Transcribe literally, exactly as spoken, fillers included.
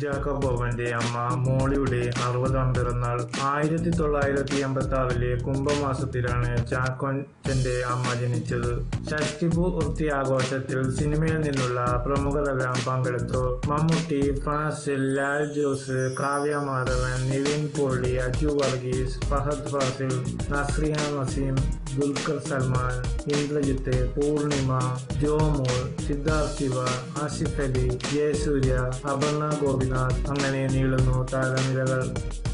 കുഞ്ചാക്കോ ബോബന്റെ അമ്മ മോളിയുടെ അറുപതാം പിറന്നാൾ. ആയിരത്തി തൊള്ളായിരത്തി എൺപത്തി ആറിലെ കുംഭമാസത്തിലാണ് ചാക്കോച്ചന്റെ അമ്മ ജനിച്ചത്. ഷഷ്ടിപൂർത്തി ആഘോഷത്തിൽ സിനിമയിൽ നിന്നുള്ള പ്രമുഖരെല്ലാം പങ്കെടുത്തു. മമ്മൂട്ടി, ഫാസിൽ, ലാൽ ജോസ്, കാവ്യ മാധവൻ, നിവിൻ പോളി, അജു വർഗീസ്, ഫഹദ് ഫാസിൽ, നസ്രിയ നസീം, ദുൽഖർ സൽമാൻ, ഇന്ദ്രജിത്ത്, പൂർണിമ, ജോമോൾ, സിദ്ധാർത്ഥ് ശിവ, ആസിഫ് അലി, ജയസൂര്യ, അപർണ ഗോപിനാഥ്, അങ്ങനെ നീളുന്നു താരനിരകൾ.